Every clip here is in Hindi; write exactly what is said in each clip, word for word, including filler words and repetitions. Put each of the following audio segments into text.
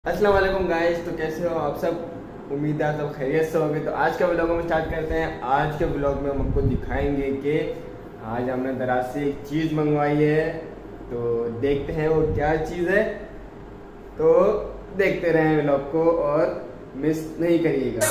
अस्सलाम वालेकुम गाइस। तो कैसे हो आप सब? उम्मीद है सब खैरियत से होंगे। तो आज के ब्लॉग में स्टार्ट करते हैं। आज के ब्लॉग में हम आपको दिखाएंगे कि आज हमने दराज से एक चीज़ मंगवाई है। तो देखते हैं वो क्या चीज़ है। तो देखते रहें ब्लॉग को और मिस नहीं करिएगा।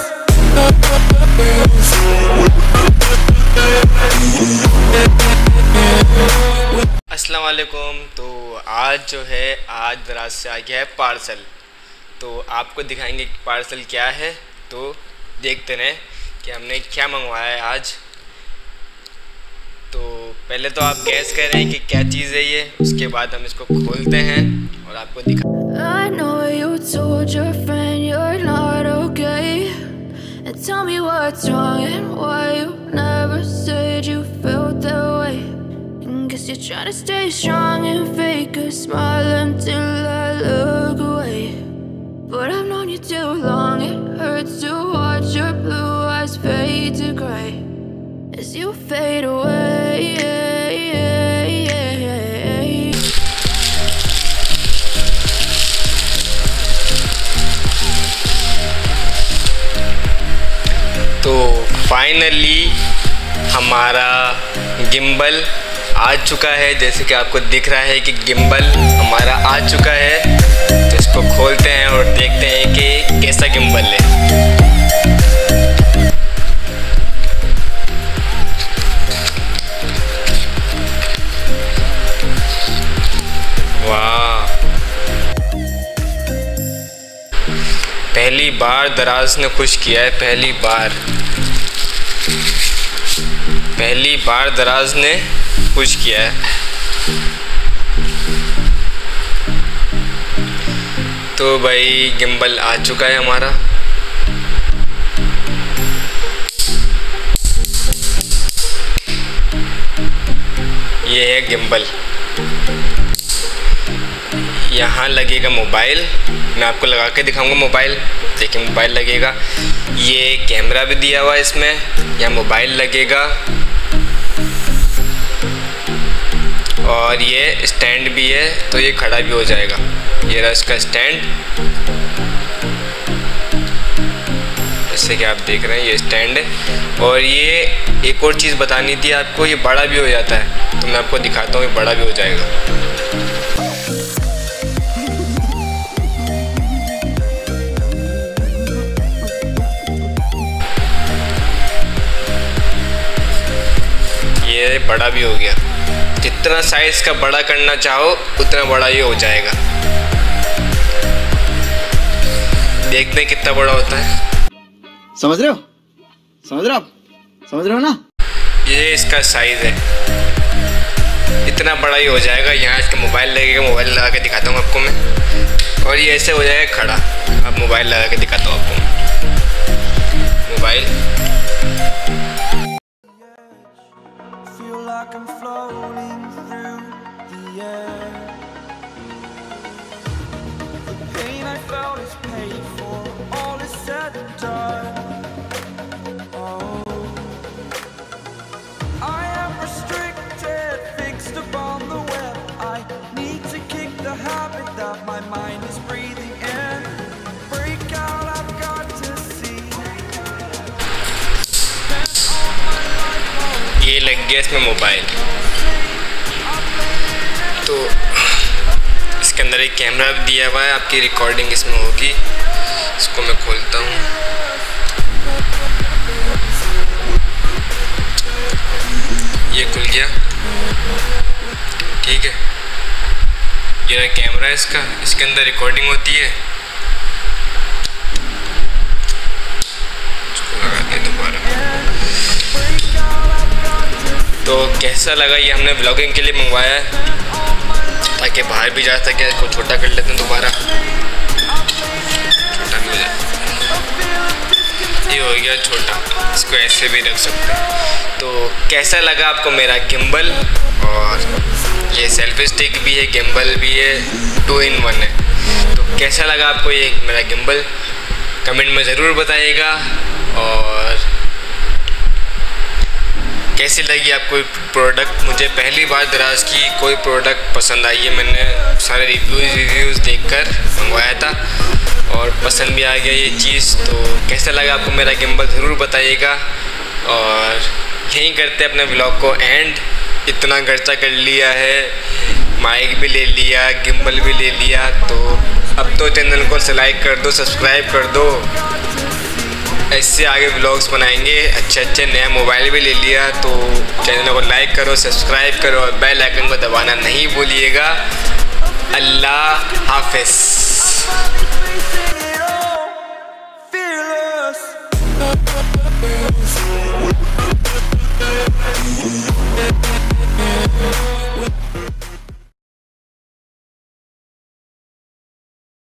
अस्सलाम वालेकुम। तो आज जो है आज दराज से आ गया है पार्सल। तो आपको दिखाएंगे कि पार्सल क्या है। तो देखते रहें कि हमने क्या मंगवाया है आज। तो पहले तो आप गैस कर रहे हैं कि क्या चीज़ है ये, उसके बाद हम इसको खोलते हैं और आपको दिखा। I know you told your friend you're not okay, and tell me what's wrong and why you never said you felt that way. And guess you're trying to stay strong and fake a smile until I look away. But I've known you too long, it hurts to watch your blue eyes fade to grey as you fade away. तो फाइनली हमारा गिम्बल आ चुका है। जैसे कि आपको दिख रहा है कि गिम्बल हमारा आ चुका है। तो इसको खोलते हैं और देखते हैं कि कैसा गिम्बल है। वाह, पहली बार दराज ने खुश किया है। पहली बार पहली बार दराज ने खुश किया है। तो भाई गिम्बल आ चुका है हमारा। ये है गिम्बल। यहाँ लगेगा मोबाइल। मैं आपको लगा के दिखाऊंगा मोबाइल। देखिए मोबाइल लगेगा। ये कैमरा भी दिया हुआ है इसमें। यहाँ मोबाइल लगेगा और ये स्टैंड भी है। तो ये खड़ा भी हो जाएगा। ये रहा इसका स्टैंड। जैसे कि आप देख रहे हैं ये स्टैंड है। और ये एक और चीज़ बतानी थी आपको, ये बड़ा भी हो जाता है। तो मैं आपको दिखाता हूँ, ये बड़ा भी हो जाएगा। ये बड़ा भी हो गया। जितना साइज का बड़ा करना चाहो उतना बड़ा ये हो जाएगा। देखते हैं कितना बड़ा होता है। समझ रहे हो समझ रहे हो आप समझ रहे हो ना। ये इसका साइज है। इतना बड़ा ही हो जाएगा। यहाँ इसका मोबाइल लगेगा। मोबाइल लगा के दिखाता हूँ आपको मैं। और ये ऐसे हो जाएगा खड़ा। अब मोबाइल लगा के दिखाता हूँ आपको। Mobile I'm floating through the air. The pain I felt is paid for. All is said and done. Oh, I am restricted, fixed upon the web. I need to kick the habit that my mind is breathing in. Break out, I've got to see. ये लग गया इसमें मोबाइल। तो इसके अंदर एक कैमरा भी दिया हुआ है। आपकी रिकॉर्डिंग इसमें होगी। इसको मैं खोलता हूँ। ये खुल गया। ठीक है, ये रहा कैमरा इसका। इसके अंदर रिकॉर्डिंग होती है। इसको लगाते हैं दोबारा। तो कैसा लगा? ये हमने व्लॉगिंग के लिए मंगवाया है ताकि बाहर भी जा सके। इसको छोटा कर लेते हैं दोबारा। छोटा भी हो जाए। ये हो गया छोटा। इसको ऐसे भी रख सकते हैं। तो कैसा लगा आपको मेरा गिम्बल? और ये सेल्फी स्टिक भी है, गिम्बल भी है, टू इन वन है। तो कैसा लगा आपको ये मेरा गिम्बल? कमेंट में ज़रूर बताइएगा। और कैसी लगी आपको प्रोडक्ट? मुझे पहली बार दराज की कोई प्रोडक्ट पसंद आई है। मैंने सारे रिव्यूज़ रिव्यूज़ देखकर मंगवाया था। पसंद भी आ गया ये चीज़। तो कैसा लगा आपको मेरा गिम्बल ज़रूर बताइएगा। और यहीं करते अपने ब्लॉग को एंड। इतना खर्चा कर लिया है, माइक भी ले लिया, गिम्बल भी ले लिया, तो अब तो चैनल को लाइक कर दो, सब्सक्राइब कर दो। ऐसे आगे व्लॉग्स बनाएंगे, अच्छे अच्छे। नया मोबाइल भी ले लिया, तो चैनल को लाइक करो, सब्सक्राइब करो और बेल आइकन को दबाना नहीं भूलिएगा। अल्लाह हाफिज़।